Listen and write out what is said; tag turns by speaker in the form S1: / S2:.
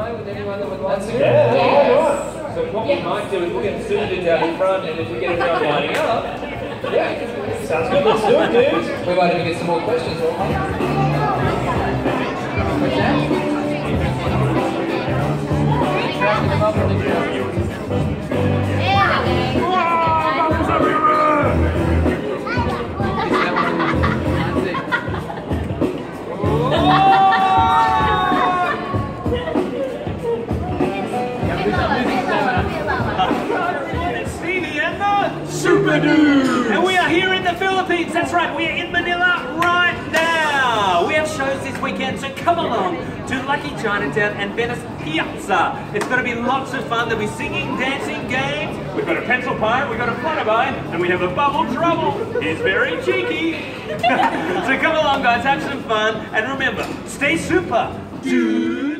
S1: play with anyone that would like to?
S2: Yeah,
S3: Yes.
S1: So what we might do is we'll get Superdudes out in front, and if we get everyone lining up, yeah.
S3: Sounds good, let's do it, dudes.
S1: We might even get some more questions. What's that? Wrapping them up in the
S4: Stevie and the Superdudes! And we are here in the Philippines. That's right, we are in Manila right now. We have shows this weekend, so come along to Lucky Chinatown and Venice Piazza. It's going to be lots of fun. There'll be singing, dancing, games. We've got a pencil pie, we've got a flyby, and we have a bubble trouble. He's very cheeky. So come along, guys, have some fun. And remember, stay super, dude.